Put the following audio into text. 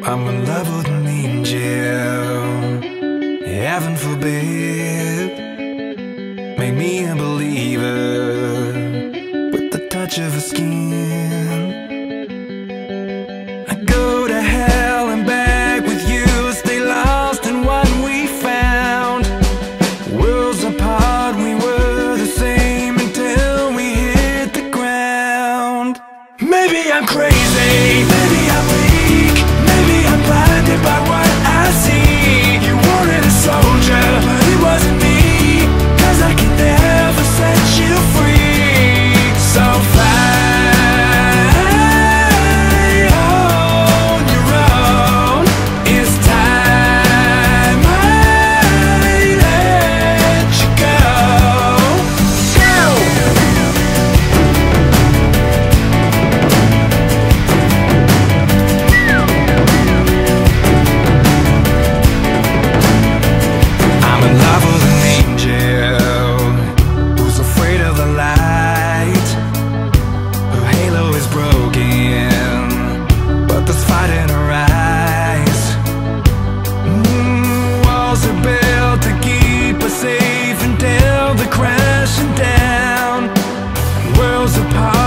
I'm in love with an angel, heaven forbid. Make me a believer with the touch of her skin. I go to hell and back with you, stay lost in what we found. Worlds apart, we were the same until we hit the ground. Maybe I'm crazy, maybe I'm weak, maybe I'm blinded by what I see. You wanted a soldier, but it wasn't me, 'cause I can never set you free. So fly on your own. It's time I let you go. I'm in love with an angel who's afraid of the light. Her halo is broken, but there's fight in her eyes. Walls are built to keep us safe until they're crashing down. Worlds apart,